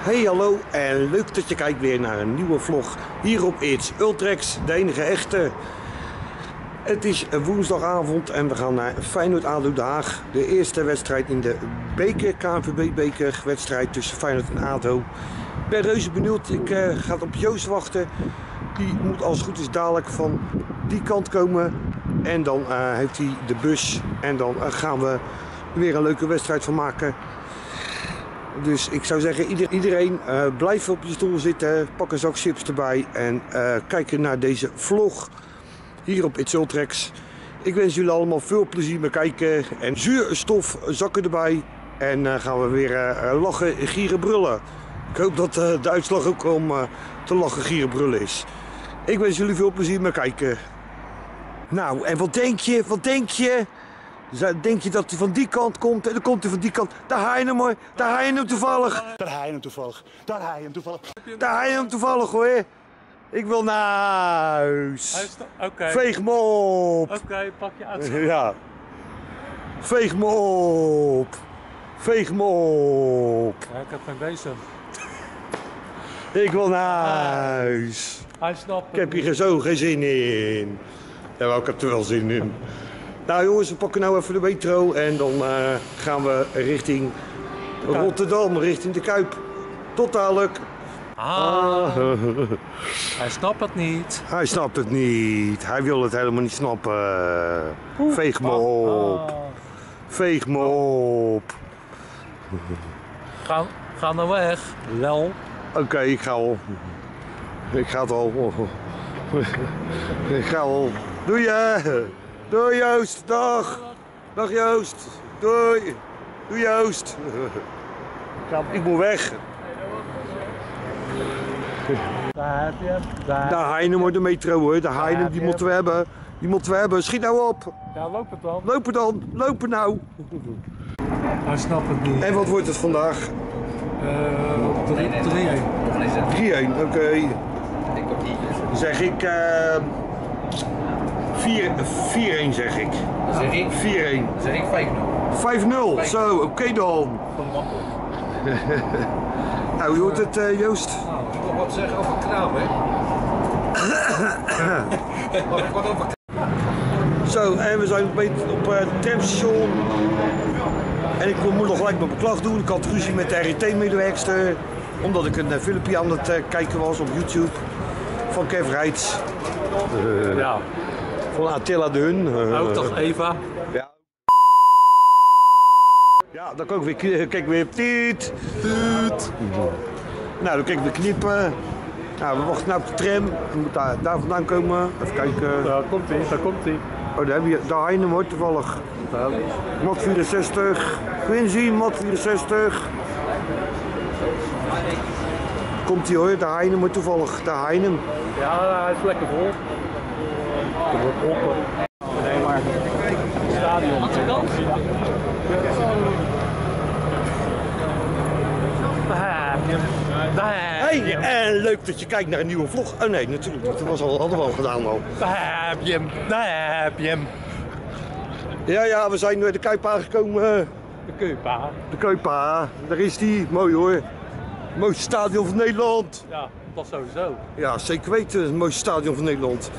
Hey hallo en leuk dat je kijkt weer naar een nieuwe vlog hier op It's Ultrex, de enige echte. Het is woensdagavond en we gaan naar Feyenoord-ADO Den Haag. De eerste wedstrijd in de beker, KNVB-beker wedstrijd tussen Feyenoord en ADO. Ik ben reuze benieuwd, ik ga op Joost wachten. Die moet als het goed is dadelijk van die kant komen. En dan heeft hij de bus en dan gaan we weer een leuke wedstrijd van maken. Dus ik zou zeggen, iedereen blijf op je stoel zitten, pak een zak chips erbij en kijk naar deze vlog hier op It's Ultrex. Ik wens jullie allemaal veel plezier met kijken en zuurstofzakken erbij. En gaan we weer lachen, gieren, brullen. Ik hoop dat de uitslag ook om te lachen, gieren, brullen is. Ik wens jullie veel plezier met kijken. Nou, en wat denk je? Wat denk je? Denk je dat hij van die kant komt en dan komt hij van die kant. Daar haal je hem mooi, daar haal je hem toevallig. Daar haal je hem toevallig, daar haal je hem toevallig. Daar haal je hem toevallig hoor. Ik wil naar huis. Oké. Veeg me op. Oké, pak je uit. Ja. Veeg me op. Veeg me op. Ja, ik heb geen bezem. Ik wil naar huis. Hij snapt Ik heb hier zo geen zin in. Ja, maar ik heb er wel zin in. Nou jongens, we pakken nou even de metro en dan gaan we richting Rotterdam, richting de Kuip. Tot dadelijk. Hij snapt het niet. Hij snapt het niet. Hij wil het helemaal niet snappen. Veeg me op. Veeg me op. Ga nou weg. Lel. Oké, ik ga al. Ik ga het al. Ik ga al. Doei je. Doei Joost. Dag. Dag Joost. Doei. Doei Joost. Ik moet weg. Daar heb je hem. Daar Heinem hoor, de metro hoor. De Heinem, die moeten we hebben. Die moeten we hebben. Schiet nou op. Ja, loop het dan. Lopen dan. Lopen nou. Hij snapt het niet. En wat wordt het vandaag? 3-1. 3-1, oké. Dan zeg ik 4-1 zeg ik. Zeg ik? 4-1. Zeg ik 5-0. 5-0, zo, oké dan. Nou, je hoort het Joost? Nou, ik wil nog wat zeggen over Kraam, hè? Wat over Zo, en we zijn op het tramstation. En ik moet nog gelijk mijn beklag doen. Ik had ruzie met de RET-medewerkster. Omdat ik een filmpje aan het kijken was op YouTube. Van Kev Reitz. Ja. Van Attila de Hun. Ook toch Eva? Ja. Ja, dan kan ik weer, kijk weer. Tiet. Nou, dan kijk ik weer knippen. Nou, we wachten nou op de tram. We moeten daar vandaan komen. Even kijken. Daar komt hij, daar komt hij. Oh, daar heb je de Heinem hoor, toevallig. Mat 64. Quincy, Mat 64. Komt hij hoor, de Heinem hoor, toevallig. De Heinem. Ja, hij is lekker vol. Er wordt open. Nee, maar het stadion. Hey, en leuk dat je kijkt naar een nieuwe vlog. Oh nee, natuurlijk niet. Dat hadden we al gedaan al. Daar heb je hem. Daar heb je hem. Ja, we zijn bij de Kuip aangekomen. De Keupa. De Kuipa, daar is die. Mooi hoor. Het mooiste stadion van Nederland. Ja, dat sowieso. Ja, zeker weten. Het mooiste stadion van Nederland.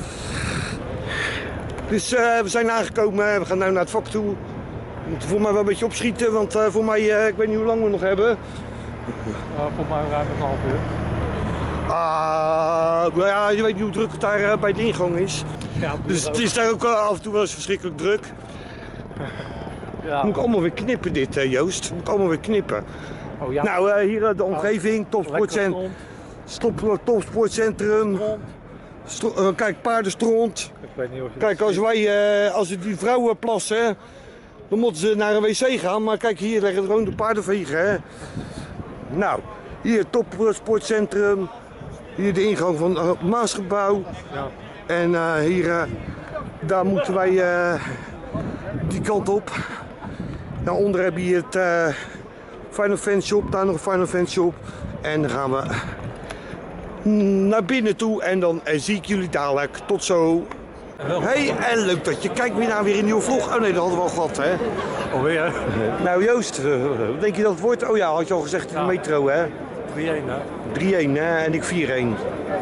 Dus we zijn aangekomen. We gaan nu naar het vak toe. We moeten voor mij wel een beetje opschieten, want voor mij, ik weet niet hoe lang we nog hebben. Voor mij ruim een half uur. Nou ja, je weet niet hoe druk het daar bij de ingang is. Ja, Dus het is daar ook af en toe wel eens verschrikkelijk druk. ja. Moet ik allemaal weer knippen dit, Joost. Moet ik allemaal weer knippen. Oh, ja. Nou, hier de omgeving, topsportcentrum. Kijk, paardenstront. Ik weet niet of je Kijk, als die vrouwen plassen, dan moeten ze naar een wc gaan. Maar kijk, hier leggen gewoon de paarden vegen. Hè. Nou, hier topsportcentrum. Hier de ingang van het Maasgebouw. Ja. En hier, daar moeten wij die kant op. Daaronder heb je het Final Fan Shop, daar nog een Final Fan Shop. En dan gaan we naar binnen toe en dan zie ik jullie dadelijk. Tot zo. Hey, en leuk dat je kijkt weer naar weer een nieuwe vlog. Oh nee, dat hadden we al gehad, hè? Alweer? Nou Joost, wat denk je dat het wordt? Oh ja, had je al gezegd in de metro, hè? 3-1 hè? 3-1 hè? En ik 4-1.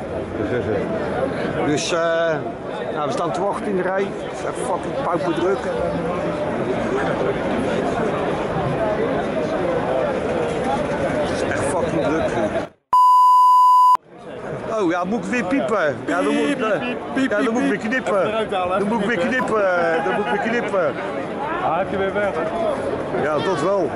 Dus nou, we staan te wachten in de rij. Het is echt fucking pauperdruk. Het is echt fucking druk. Oh ja, moet ik weer piepen? Ja, dan moet ik weer knippen. Dan moet ik weer knippen. Dan moet ik weer knippen. Ah, heb je weer weg? Ja, dat wel.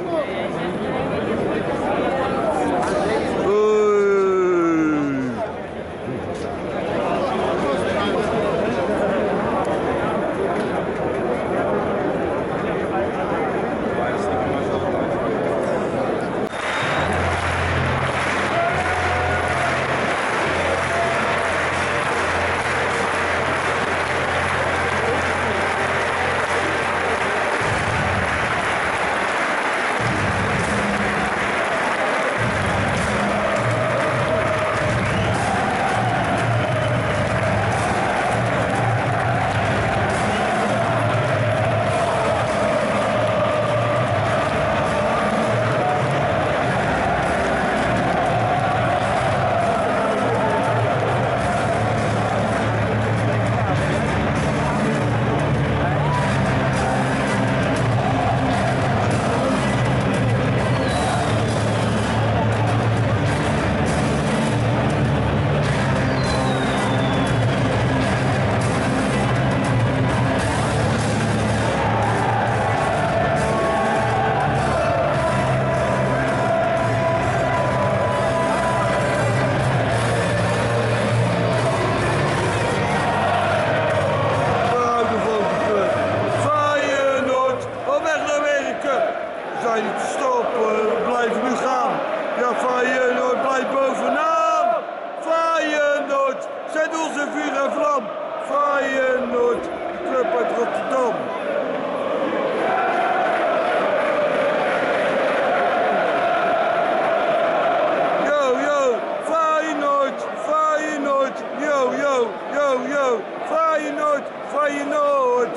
Feyenoord, club uit Rotterdam. Yo, yo, Feyenoord, Feyenoord, yo, yo, yo, yo, Feyenoord, Feyenoord.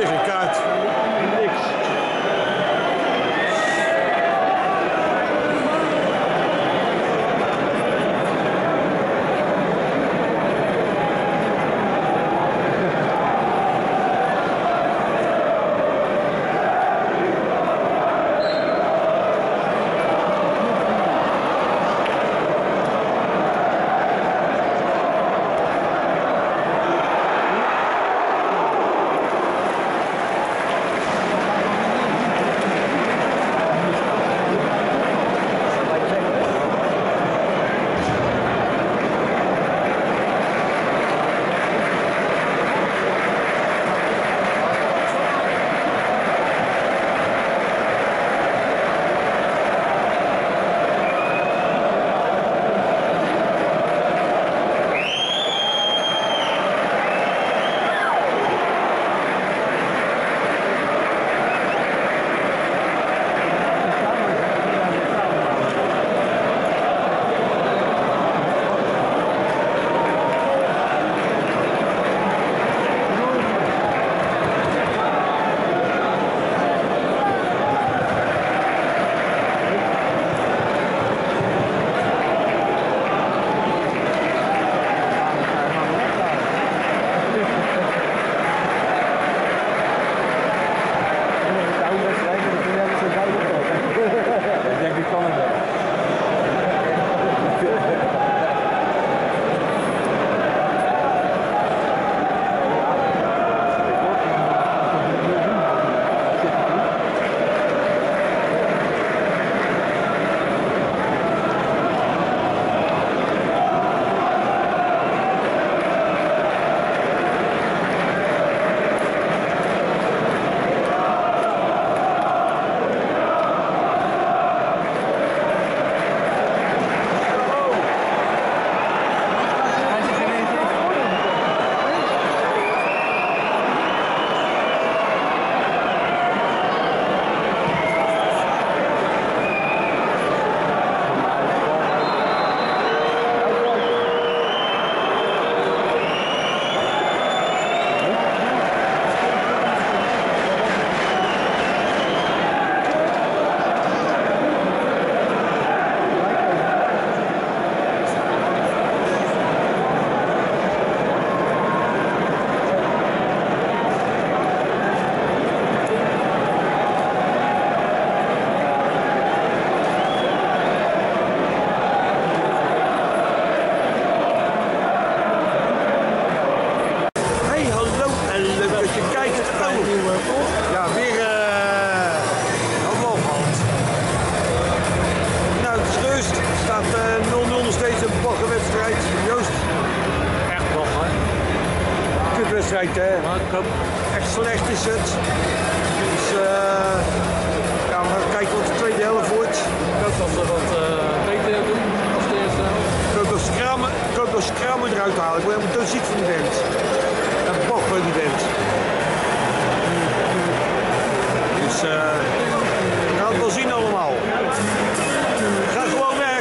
weer een kaart. Niks. wedstrijd, hè? Echt slecht is het. Dus ja, we gaan kijken wat de tweede helft wordt. Ik hoop dat ze wat beter doen als de eerste helft. Ik hoop dat ze Kramer eruit halen. Ik word helemaal doodziek van die band. En Bach van die band. Dus we gaan het wel zien allemaal. Ga gewoon weg.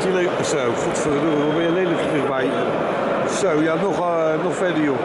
die zo, godverdomme, ben je lelijk dichtbij. Zo, ja, nog verder, joh.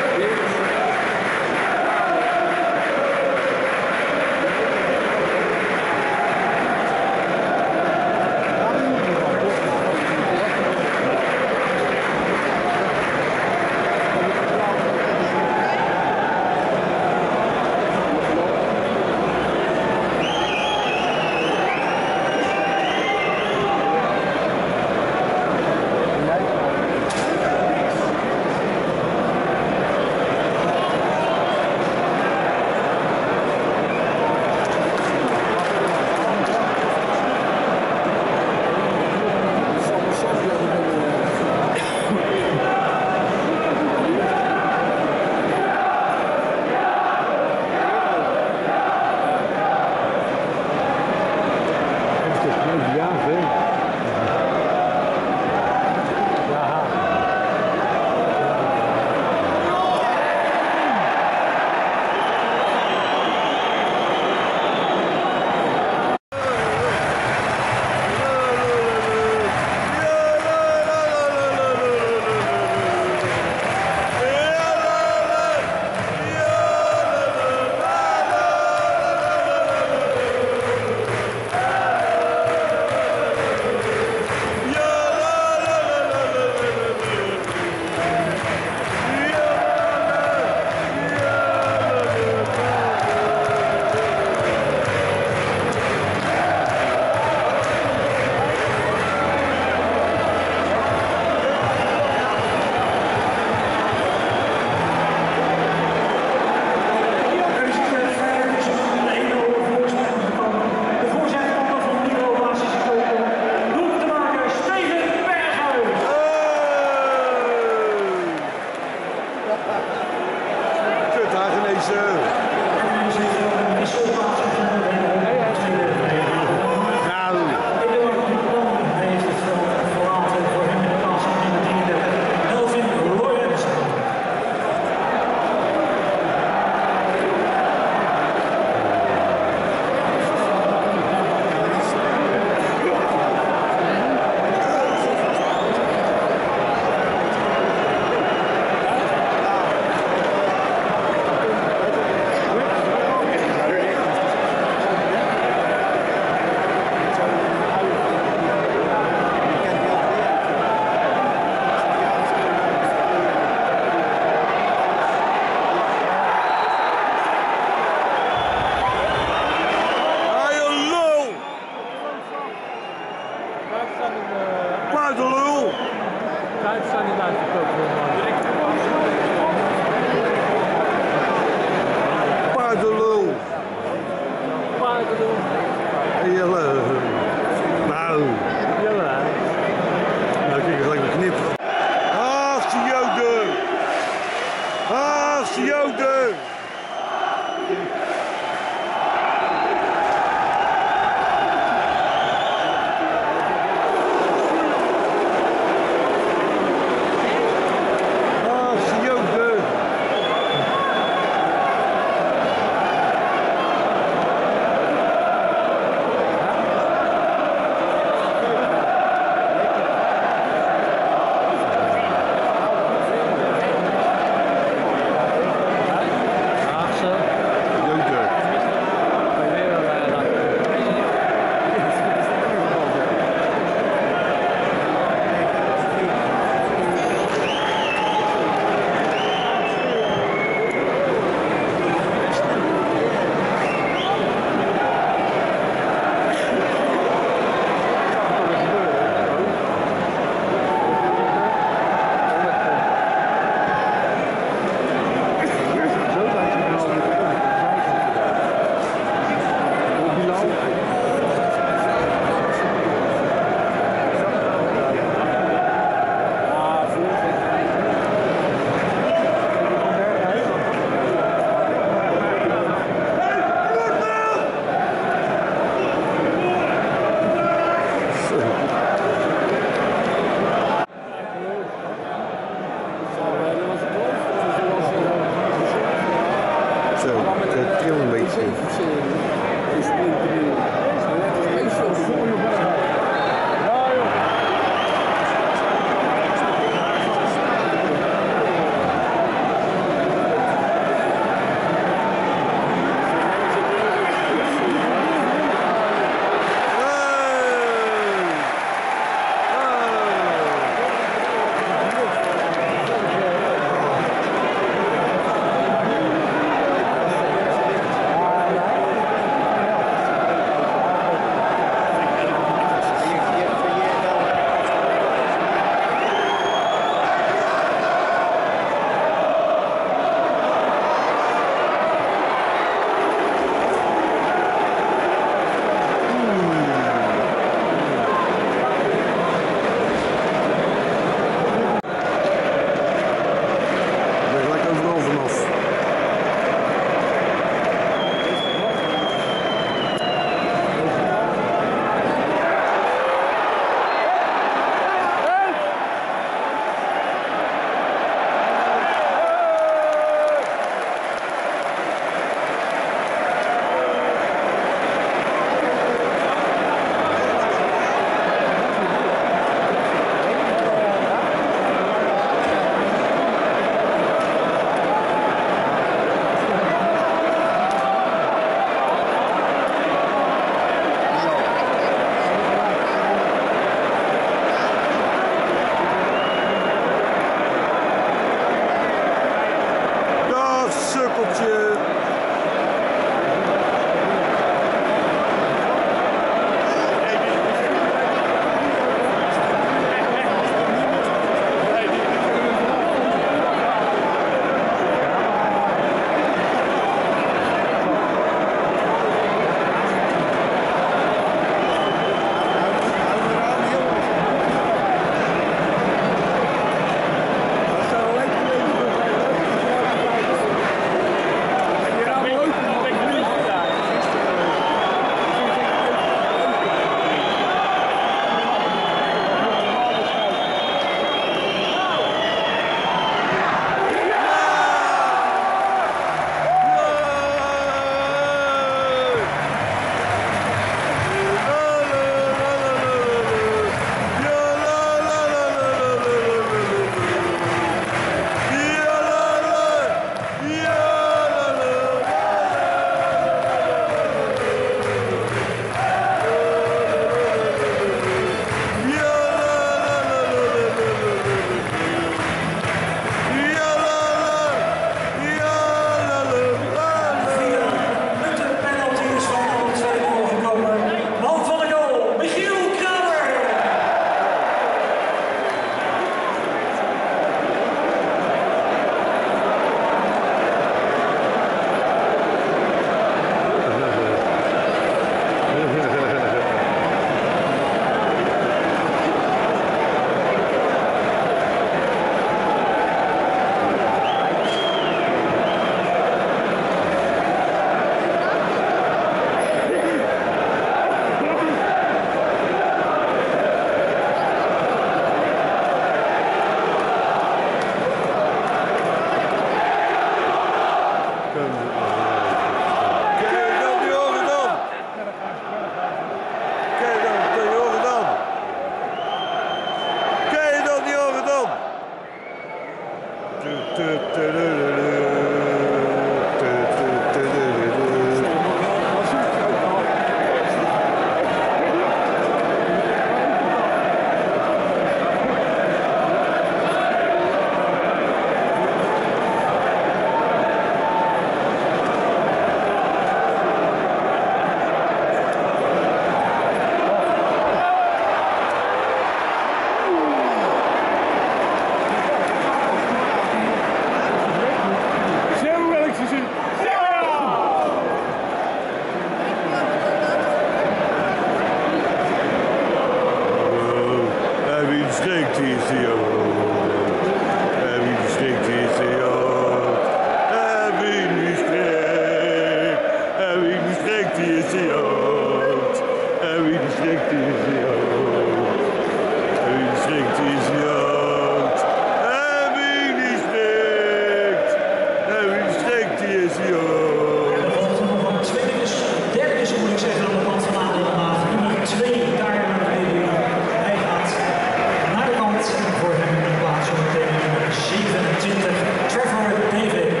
die is de Jood. En wie die strikt, die is de Jood. En wie die strikt. En wie die strikt, die is de Jood. En wie die strikt, die is de Jood. En wie die strikt, die is de Jood. En wie die strikt. En wie die strikt, die is de Jood. Er volgt nog een tweede wissel, derde wissel moet ik zeggen aan de kant van Adelmaat. Nummer 2 daar naar de BBU. Hij gaat naar de kant en voor hem in plaats van meteen nummer 27, Trevor David.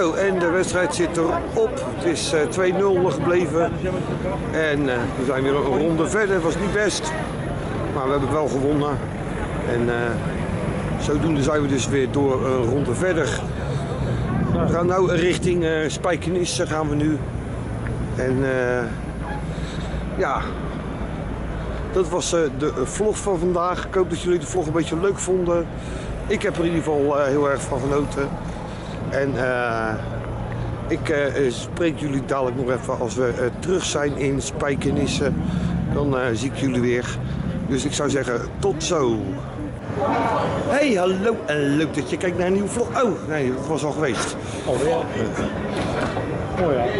Zo, en de wedstrijd zit erop. Het is 2-0 gebleven. En we zijn weer een ronde verder. Het was niet best. Maar we hebben wel gewonnen. En zodoende zijn we dus weer door een ronde verder. We gaan nu richting Spijkenisse gaan we nu. En ja, dat was de vlog van vandaag. Ik hoop dat jullie de vlog een beetje leuk vonden. Ik heb er in ieder geval heel erg van genoten. En ik spreek jullie dadelijk nog even als we terug zijn in Spijkenisse. Dan zie ik jullie weer. Dus ik zou zeggen, tot zo. Hey, hallo en leuk dat je kijkt naar een nieuwe vlog. Oh, nee, dat was al geweest. Alweer. Oh ja.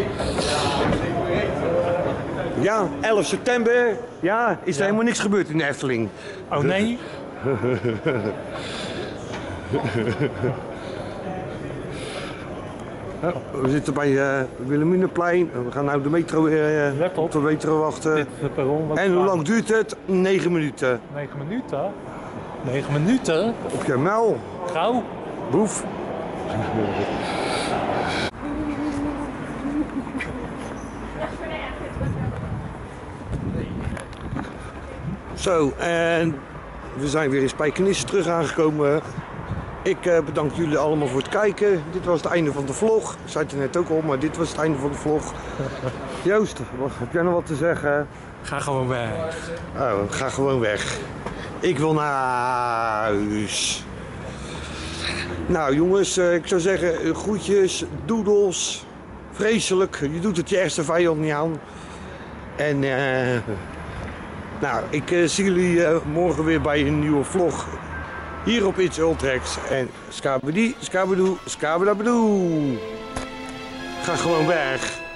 Ja, 11 september. Ja, is er helemaal niks gebeurd in de Efteling. Oh nee? We zitten bij Wilhelminaplein. We gaan nu de metro, op de metro wachten. Dit is de perron. En hoe lang duurt het? 9 minuten. 9 minuten? 9 minuten? Op je muil, Gauw. boef. Zo, en we zijn weer in Spijkenisse terug aangekomen. Ik bedank jullie allemaal voor het kijken. Dit was het einde van de vlog. Ik zei het er net ook al, maar dit was het einde van de vlog. Joost, heb jij nog wat te zeggen? Ga gewoon weg. Oh, ga gewoon weg. Ik wil naar huis. Nou jongens, ik zou zeggen groetjes, doedels. Vreselijk, je doet het je ergste vijand niet aan. En nou, ik zie jullie morgen weer bij een nieuwe vlog. Hier op It's Ultrex. En skabedi, skabedoe, skabedabedoe. Ga gewoon weg.